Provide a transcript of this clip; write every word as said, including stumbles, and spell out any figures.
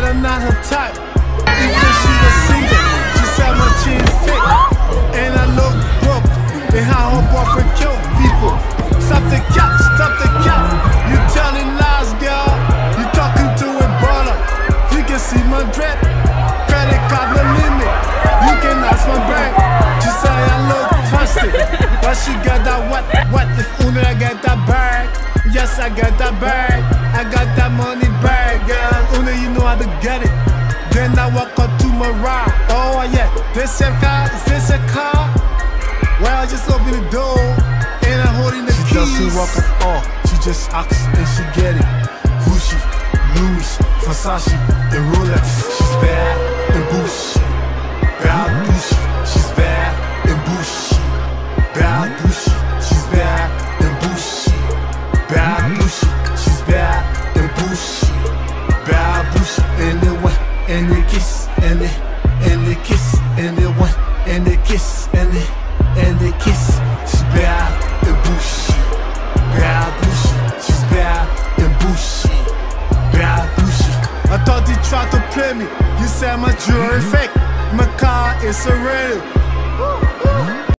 I'm not her type. Even she was single, she said my chin fake. And I look broke, and how her boyfriend kill people. Stop the cap, stop the cap. You telling lies, girl. You talking to a baller. You can see my dread. Credit card no limit. You can ask my bank. She say I look plastic, but she got that what? What if only I get that bag? Yes, I got that bag. I got that money bag, girl. Only you know how to get it. Then I walk up to my ride. Oh yeah, this your car? Is this a car? Well, I just open the door and I'm holding the she keys. She doesn't walk at all. She just asks and she get it. Gucci, Louis, Versace, and Rolex. She's bad and Boujee. Bad Boujee. She's bad and Boujee. Bad Boujee. She's bad and Boujee. Bad Boujee. She's bad and Boujee. Bad Boujee. And they went and they kiss and they and they kiss and they went and they kiss and they and they kiss. She's bad and Boujee. Bad Boujee. She's bad and Boujee. Bad Boujee. I thought you tried to play me. You said my jewelry fake. My car is a radio.